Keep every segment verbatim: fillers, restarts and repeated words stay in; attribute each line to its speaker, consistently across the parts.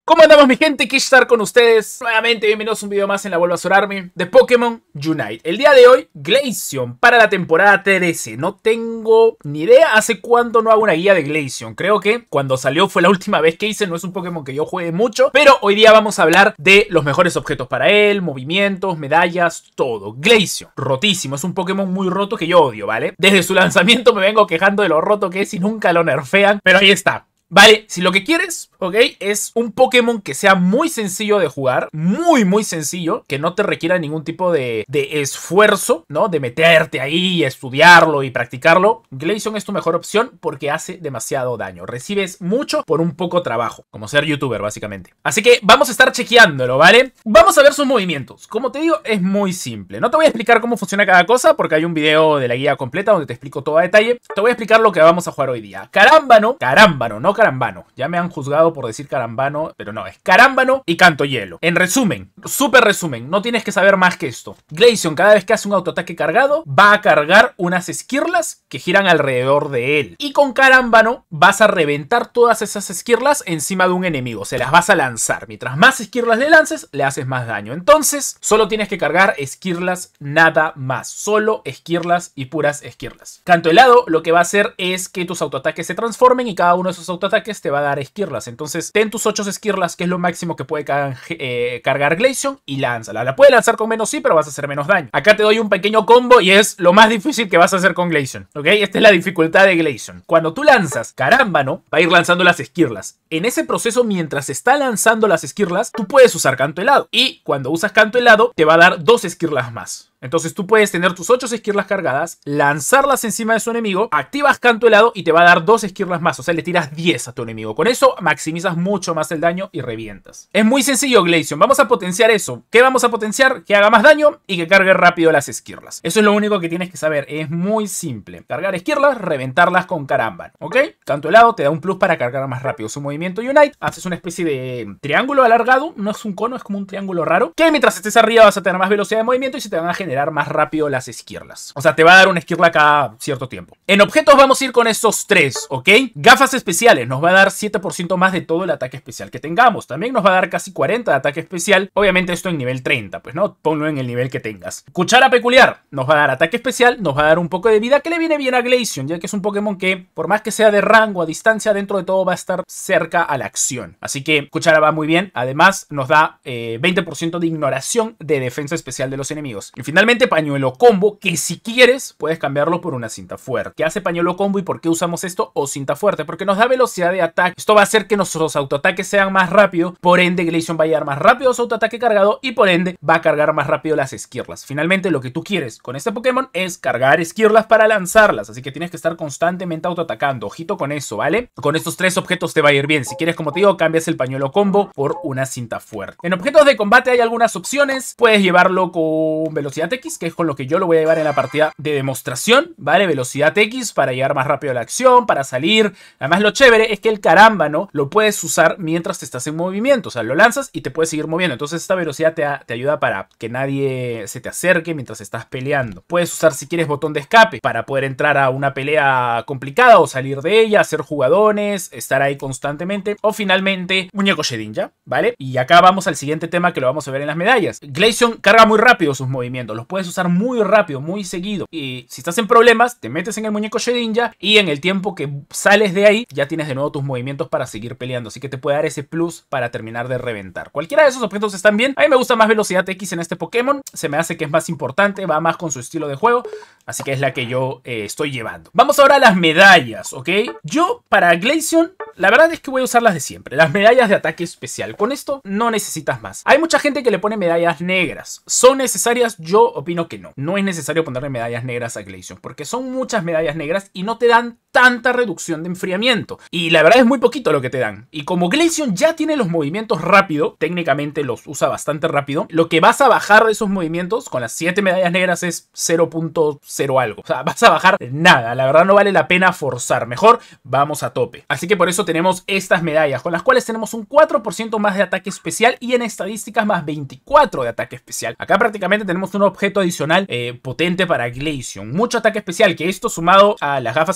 Speaker 1: ¿Cómo andamos, mi gente? Qué estar con ustedes nuevamente. Bienvenidos a un video más en la Bulbasaur Army de Pokémon Unite. El día de hoy, Glaceon para la temporada trece. No tengo ni idea hace cuánto no hago una guía de Glaceon. Creo que cuando salió fue la última vez que hice. No es un Pokémon que yo juegue mucho, pero hoy día vamos a hablar de los mejores objetos para él, movimientos, medallas, todo. Glaceon, rotísimo. Es un Pokémon muy roto que yo odio, ¿vale? Desde su lanzamiento me vengo quejando de lo roto que es y nunca lo nerfean, pero ahí está. Vale, si lo que quieres, ok, es un Pokémon que sea muy sencillo de jugar, muy muy sencillo, que no te requiera ningún tipo de, de esfuerzo, ¿no? De meterte ahí, estudiarlo y practicarlo. Glaceon es tu mejor opción porque hace demasiado daño. Recibes mucho por un poco trabajo, como ser youtuber básicamente. Así que vamos a estar chequeándolo, ¿vale? Vamos a ver sus movimientos. Como te digo, es muy simple. No te voy a explicar cómo funciona cada cosa porque hay un video de la guía completa donde te explico todo a detalle. Te voy a explicar lo que vamos a jugar hoy día. Carámbano, Carámbano, no Carambano. Ya me han juzgado por decir Carambano, pero no, es Carámbano y Canto Hielo. En resumen, súper resumen, no tienes que saber más que esto. Glaceon, cada vez que hace un autoataque cargado, va a cargar unas esquirlas que giran alrededor de él. Y con Carámbano vas a reventar todas esas esquirlas encima de un enemigo. Se las vas a lanzar. Mientras más esquirlas le lances, le haces más daño. Entonces, solo tienes que cargar esquirlas, nada más. Solo esquirlas y puras esquirlas. Canto Helado lo que va a hacer es que tus autoataques se transformen y cada uno de esos autoataques te va a dar esquirlas. Entonces ten tus ocho esquirlas, que es lo máximo que puede car eh, cargar Glaceon, y lánzala. La puede lanzar con menos sí, pero vas a hacer menos daño. Acá te doy un pequeño combo y es lo más difícil que vas a hacer con Glaceon, ¿ok? Esta es la dificultad de Glaceon. Cuando tú lanzas Carámbano, va a ir lanzando las esquirlas. En ese proceso, mientras está lanzando las esquirlas, tú puedes usar Canto Helado. Y cuando usas Canto Helado, te va a dar dos esquirlas más. Entonces tú puedes tener tus ocho esquirlas cargadas, lanzarlas encima de su enemigo, activas Canto Helado y te va a dar dos esquirlas más. O sea, le tiras diez a tu enemigo. Con eso maximizas mucho más el daño y revientas. Es muy sencillo, Glaceon. Vamos a potenciar eso. ¿Qué vamos a potenciar? Que haga más daño y que cargue rápido las esquirlas. Eso es lo único que tienes que saber. Es muy simple. Cargar esquirlas, reventarlas con Carámbano, ¿ok? Canto Helado te da un plus para cargar más rápido su movimiento Unite. Haces una especie de triángulo alargado. No es un cono, es como un triángulo raro. Que mientras estés arriba vas a tener más velocidad de movimiento y se te van a generar más rápido las esquirlas. O sea, te va a dar una esquirla cada cierto tiempo. En objetos vamos a ir con estos tres, ¿ok? Gafas especiales nos va a dar siete por ciento más de todo el ataque especial que tengamos. También nos va a dar casi cuarenta de ataque especial. Obviamente esto en nivel treinta, pues no, ponlo en el nivel que tengas. Cuchara peculiar nos va a dar ataque especial, nos va a dar un poco de vida que le viene bien a Glaceon, ya que es un Pokémon que, por más que sea de rango, a distancia, dentro de todo va a estar cerca a la acción. Así que Cuchara va muy bien. Además nos da eh, veinte por ciento de ignoración de defensa especial de los enemigos. Y finalmente Pañuelo Combo, que si quieres puedes cambiarlo por una cinta fuerte. ¿Qué hace Pañuelo Combo y por qué usamos esto o cinta fuerte? Porque nos da velocidad de ataque. Esto va a hacer que nuestros autoataques sean más rápidos. Por ende, Glaceon va a llegar más rápido a su autoataque cargado y por ende va a cargar más rápido las esquirlas. Finalmente, lo que tú quieres con este Pokémon es cargar esquirlas para lanzarlas. Así que tienes que estar constantemente autoatacando. Ojito con eso, ¿vale? Con estos tres objetos te va a ir bien. Si quieres, como te digo, cambias el Pañuelo Combo por una cinta fuerte. En objetos de combate hay algunas opciones. Puedes llevarlo con velocidad X, que es con lo que yo lo voy a llevar en la partida de demostración, ¿vale? Velocidad X para llegar más rápido a la acción, para salir. Además, lo chévere es que el Carámbano lo puedes usar mientras te estás en movimiento. O sea, lo lanzas y te puedes seguir moviendo. Entonces esta velocidad te, te ayuda para que nadie se te acerque mientras estás peleando. Puedes usar, si quieres, botón de escape para poder entrar a una pelea complicada o salir de ella, hacer jugadones, estar ahí constantemente. O finalmente, Muñeco Shedinja, ¿vale? Y acá vamos al siguiente tema que lo vamos a ver en las medallas. Glaceon carga muy rápido sus movimientos. Los puedes usar muy rápido, muy seguido. Y si estás en problemas, te metes en el Muñeco Shedinja y en el tiempo que sales de ahí, ya tienes de nuevo tus movimientos para seguir peleando. Así que te puede dar ese plus para terminar de reventar. Cualquiera de esos objetos están bien. A mí me gusta más velocidad X en este Pokémon. Se me hace que es más importante, va más con su estilo de juego. Así que es la que yo eh, estoy llevando. Vamos ahora a las medallas, ¿ok? Yo, para Glaceon, la verdad es que voy a usar las de siempre. Las medallas de ataque especial. Con esto no necesitas más. Hay mucha gente que le pone medallas negras. ¿Son necesarias? Yo opino que no. No es necesario ponerle medallas negras a Glaceon, porque son muchas medallas negras y no te dan tanta reducción de enfriamiento. Y la verdad es muy poquito lo que te dan. Y como Glaceon ya tiene los movimientos rápido, técnicamente los usa bastante rápido, lo que vas a bajar de esos movimientos con las siete medallas negras es cero punto cero algo. O sea, vas a bajar nada. La verdad no vale la pena forzar. Mejor vamos a tope. Así que por eso tenemos estas medallas, con las cuales tenemos un cuatro por ciento más de ataque especial y en estadísticas más veinticuatro de ataque especial. Acá prácticamente tenemos un objeto adicional eh, potente para Glaceon. Mucho ataque especial, que esto sumado a las gafas especiales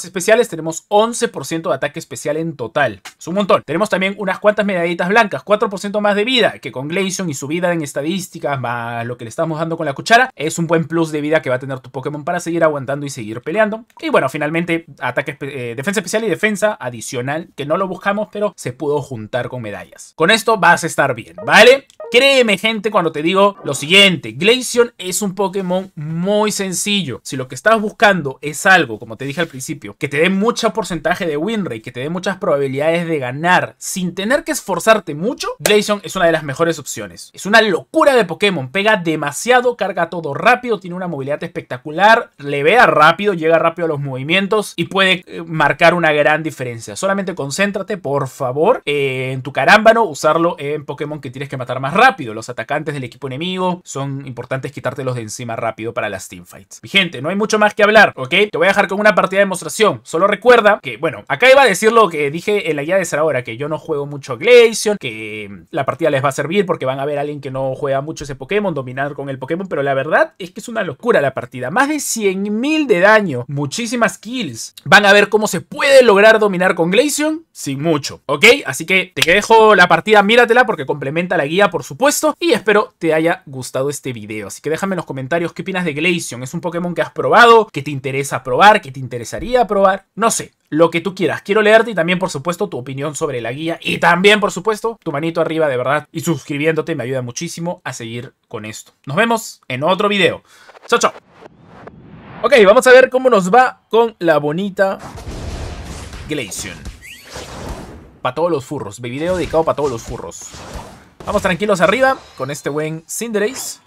Speaker 1: tenemos once por ciento de ataque especial en total. Es un montón. Tenemos también unas cuantas medallitas blancas, cuatro por ciento más de vida, que con Glaceon y su vida en estadísticas, más lo que le estamos dando con la cuchara, es un buen plus de vida que va a tener tu Pokémon para seguir aguantando y seguir peleando. Y bueno, finalmente, ataque, eh, defensa especial y defensa adicional, que no lo buscamos, pero se pudo juntar con medallas. Con esto vas a estar bien, ¿vale? Créeme, gente, cuando te digo lo siguiente. Glaceon es un Pokémon muy sencillo. Si lo que estás buscando es algo, como te dije al principio, que te dé mucho porcentaje de win rate, que te dé muchas probabilidades de ganar sin tener que esforzarte mucho, Glaceon es una de las mejores opciones. Es una locura de Pokémon. Pega demasiado, carga todo rápido, tiene una movilidad espectacular, levea rápido, llega rápido a los movimientos y puede eh, marcar una gran diferencia. Solamente concéntrate, por favor, eh, en tu carámbano, usarlo en Pokémon que tienes que matar más rápido. Los atacantes del equipo enemigo son importantes quitártelos de encima rápido para las teamfights. Mi gente, no hay mucho más que hablar, ¿ok? Te voy a dejar con una partida de demostración. Solo recuerda que, bueno, acá iba a decir lo que dije en la guía de Zeraora, que yo no juego mucho Glaceon, que la partida les va a servir porque van a ver a alguien que no juega mucho ese Pokémon, dominar con el Pokémon, pero la verdad es que es una locura la partida. Más de cien mil de daño, muchísimas kills. Van a ver cómo se puede lograr dominar con Glaceon sin mucho, ¿ok? Así que te dejo la partida, míratela porque complementa la guía, por supuesto, y espero te haya gustado este video. Así que déjame en los comentarios qué opinas de Glaceon. ¿Es un Pokémon que has probado? ¿Que te interesa probar? ¿Que te interesaría probar? No sé, lo que tú quieras. Quiero leerte y también, por supuesto, tu opinión sobre la guía. Y también, por supuesto, tu manito arriba, de verdad. Y suscribiéndote me ayuda muchísimo a seguir con esto. Nos vemos en otro video. Chao, chao. Ok, vamos a ver cómo nos va con la bonita Glaceon. Para todos los furros. Video dedicado para todos los furros. Vamos tranquilos arriba con este buen Cinderace.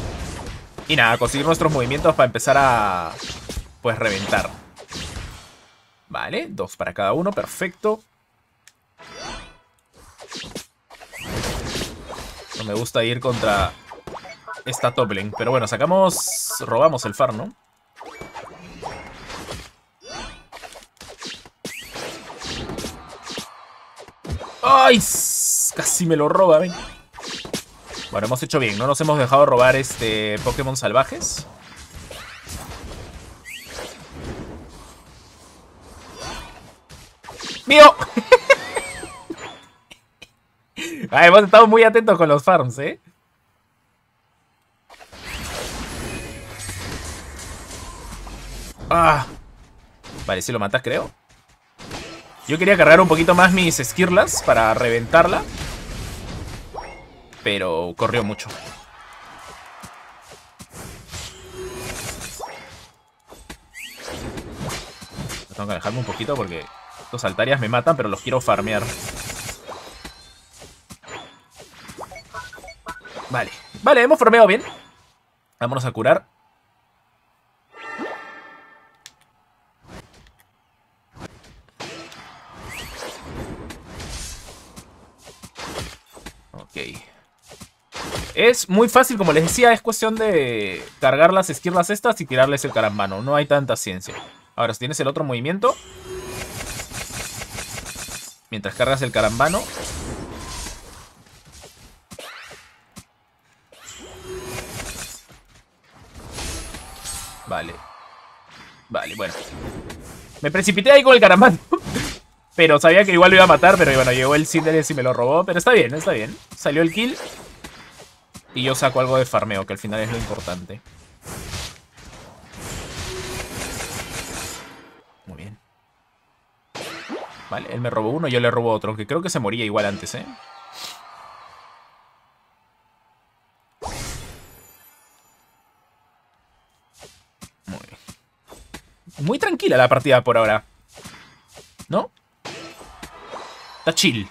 Speaker 1: Y nada, conseguir nuestros movimientos para empezar a, pues, reventar. Vale, dos para cada uno, perfecto. No me gusta ir contra esta top lane, pero bueno, sacamos, robamos el farm, ¿no? ¡Ay! Casi me lo roba, ven. Bueno, hemos hecho bien, no nos hemos dejado robar este Pokémon salvajes. ¡Mío! Ah, hemos estado muy atentos con los farms, ¿eh? Ah. Vale, si lo matas, creo. Yo quería cargar un poquito más mis esquirlas para reventarla, pero corrió mucho. Tengo que alejarme un poquito porque estos Altarias me matan, pero los quiero farmear. Vale, vale, hemos farmeado bien. Vámonos a curar. Ok. Es muy fácil, como les decía, es cuestión de cargar las esquirlas estas y tirarles el carambano. No hay tanta ciencia. Ahora, si tienes el otro movimiento, mientras cargas el carambano, vale. Vale, bueno. Me precipité ahí con el carambano. Pero sabía que igual lo iba a matar. Pero bueno, llegó el Cinderace y me lo robó. Pero está bien, está bien. Salió el kill. Y yo saco algo de farmeo, que al final es lo importante. Muy bien. Vale, él me robó uno, yo le robo otro. Aunque creo que se moría igual antes, ¿eh? Muy bien. Muy tranquila la partida por ahora, ¿no? Está chill.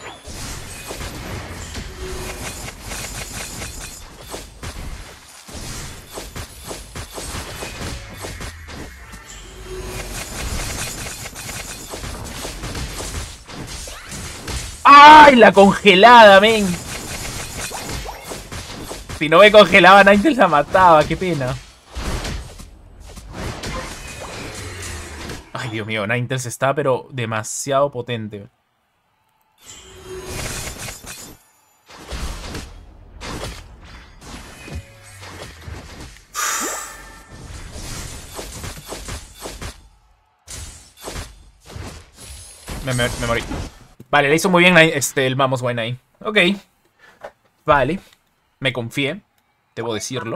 Speaker 1: ¡Ay, la congelada, men! Si no me congelaba, Ninetales la mataba. Qué pena. Ay, Dios mío, Ninetales está, pero demasiado potente. Me, me, me morí. Vale, le hizo muy bien este, el Vamos Buena ahí. Ok. Vale. Me confié. Debo decirlo.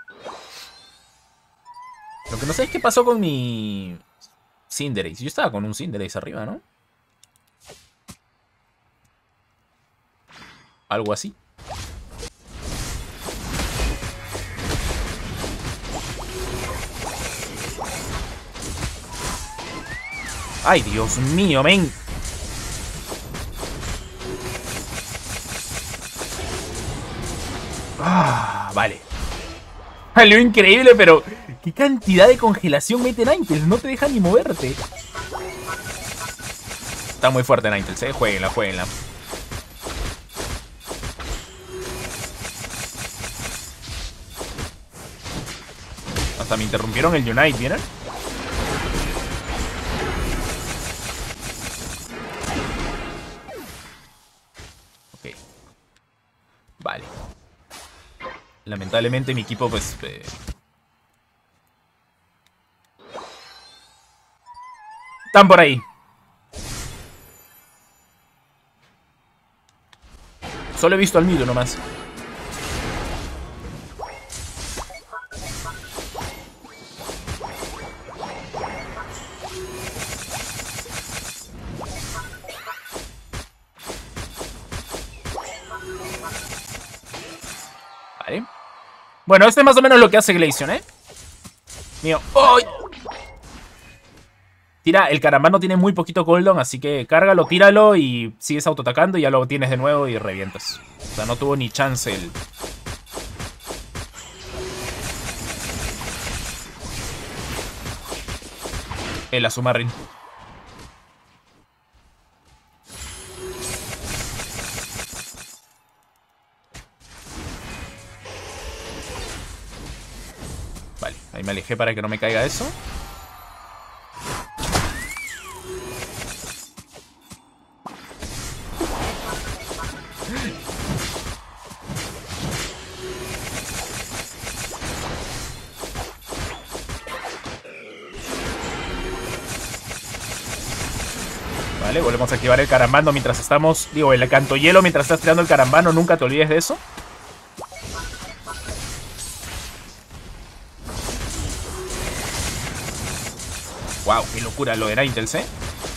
Speaker 1: Lo que no sé es qué pasó con mi Cinderace. Yo estaba con un Cinderace arriba, ¿no? Algo así. Ay, Dios mío, men. Ah, vale. Salió increíble, pero qué cantidad de congelación mete Ninetales. No te deja ni moverte. Está muy fuerte Ninetales, eh. Jueguenla, jueguenla. Hasta me interrumpieron el Unite, ¿vieron? Ok. Vale. Lamentablemente mi equipo, pues... Eh... están por ahí. Solo he visto al Milo nomás. Vale. Bueno, este es más o menos lo que hace Glaceon, ¿eh? Mío. ¡Ay! Tira, el Caramano tiene muy poquito cooldown, así que cárgalo, tíralo y sigues autoatacando y ya lo tienes de nuevo y revientas. O sea, no tuvo ni chance el... El Azumarill. Vale, ahí me alejé para que no me caiga eso. Vale, volvemos a activar el Caramano mientras estamos... Digo, el canto hielo mientras estás tirando el Caramano. Nunca te olvides de eso. Wow, qué locura lo de Ninetales, ¿eh?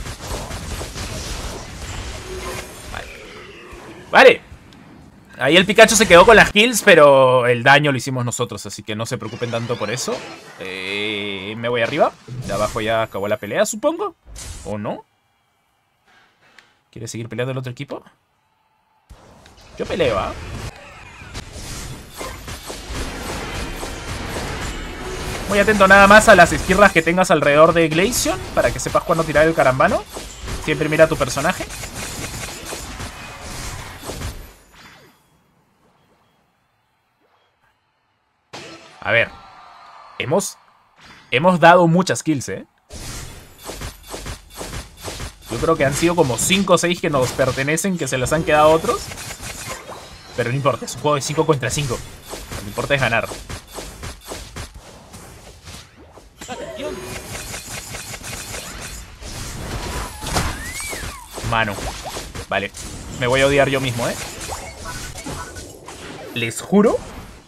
Speaker 1: Vale. Vale. Ahí el Pikachu se quedó con las kills, pero el daño lo hicimos nosotros, así que no se preocupen tanto por eso. Eh, me voy arriba. De abajo ya acabó la pelea, supongo. ¿O no? ¿Quiere seguir peleando el otro equipo? Yo peleo, ¿ah? Muy atento nada más a las esquirlas que tengas alrededor de Glaceon, para que sepas cuándo tirar el Caramano. Siempre mira a tu personaje. A ver. Hemos... Hemos dado muchas kills, ¿eh? Yo creo que han sido como cinco o seis que nos pertenecen, que se las han quedado otros. Pero no importa, es un juego de cinco contra cinco. Lo que importa es ganar. Mano. Vale. Me voy a odiar yo mismo, ¿eh? Les juro,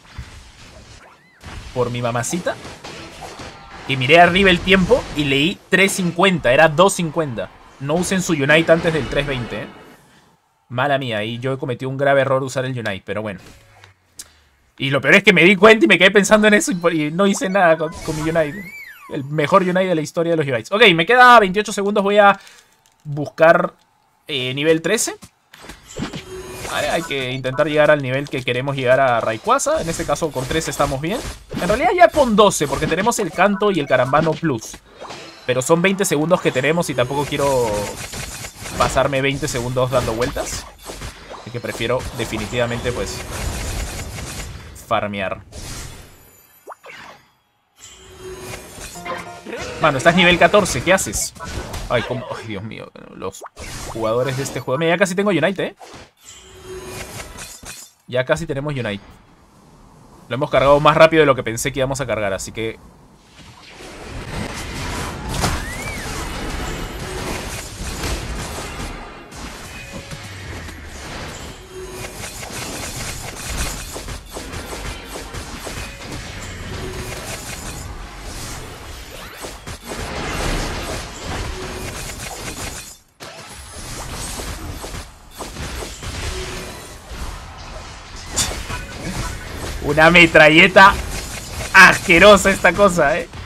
Speaker 1: por mi mamacita, que miré arriba el tiempo y leí tres cincuenta. Era dos cincuenta. No usen su Unite antes del tres veinte, ¿eh? Mala mía, y yo he cometido un grave error usar el Unite, pero bueno. Y lo peor es que me di cuenta y me quedé pensando en eso y, y no hice nada con, con mi Unite. El mejor Unite de la historia de los Unites. Ok, me queda veintiocho segundos. Voy a buscar eh, nivel trece. Vale, hay que intentar llegar al nivel que queremos llegar a Rayquaza. En este caso con trece estamos bien. En realidad ya con doce, porque tenemos el Canto y el Caramano Plus. Pero son veinte segundos que tenemos y tampoco quiero pasarme veinte segundos dando vueltas. Así que prefiero definitivamente, pues, farmear. Mano, estás nivel catorce, ¿qué haces? Ay, cómo... Ay, Dios mío, los jugadores de este juego... Mira, ya casi tengo Unite, ¿eh? Ya casi tenemos Unite. Lo hemos cargado más rápido de lo que pensé que íbamos a cargar, así que... Una metralleta asquerosa esta cosa, ¿eh?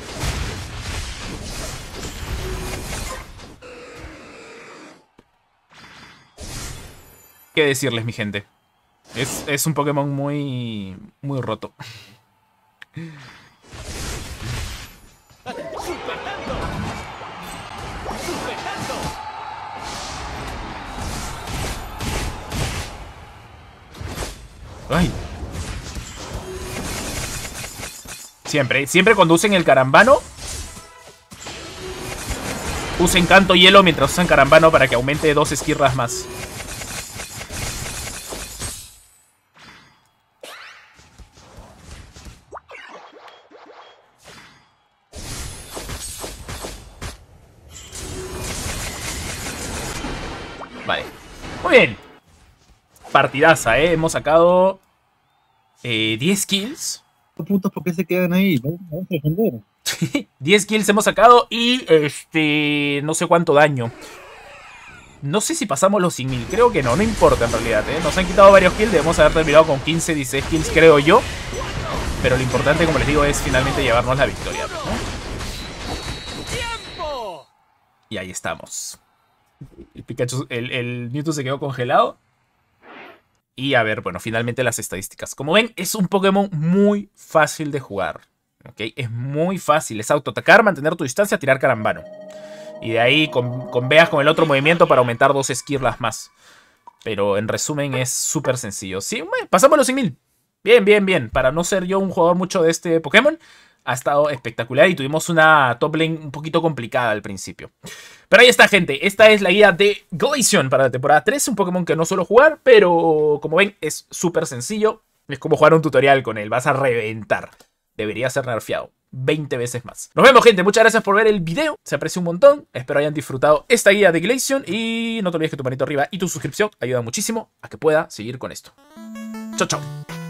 Speaker 1: ¿Qué decirles, mi gente? Es, es un Pokémon muy... muy roto. Ay. Siempre, siempre cuando usen el Karambano, usen Canto Hielo mientras usan Karambano para que aumente dos esquirlas más. Vale, muy bien. Partidaza, ¿eh? Hemos sacado eh, diez kills.
Speaker 2: Puntos, ¿por qué se quedan ahí? Vamos a defender.
Speaker 1: diez kills hemos sacado y este no sé cuánto daño. No sé si pasamos los cien mil, creo que no, no importa en realidad, ¿eh? Nos han quitado varios kills, debemos haber terminado con quince, dieciséis kills creo yo. Pero lo importante, como les digo, es finalmente llevarnos la victoria, ¿no? Y ahí estamos. El Pikachu, el, el Mewtwo se quedó congelado. Y a ver, bueno, finalmente las estadísticas. Como ven, es un Pokémon muy fácil de jugar. ¿Ok? Es muy fácil. Es autoatacar, mantener tu distancia, tirar Karambano. Y de ahí con, con veas con el otro movimiento para aumentar dos esquirlas más. Pero en resumen es súper sencillo. Sí, bueno, pasamos los cien mil. Bien, bien, bien. Para no ser yo un jugador mucho de este Pokémon, ha estado espectacular y tuvimos una top lane un poquito complicada al principio. Pero ahí está, gente. Esta es la guía de Glaceon para la temporada tres. Un Pokémon que no suelo jugar, pero como ven es súper sencillo. Es como jugar un tutorial con él. Vas a reventar. Debería ser nerfeado veinte veces más. Nos vemos, gente. Muchas gracias por ver el video. Se aprecia un montón. Espero hayan disfrutado esta guía de Glaceon. Y no te olvides que tu manito arriba y tu suscripción ayuda muchísimo a que pueda seguir con esto. Chau, chau.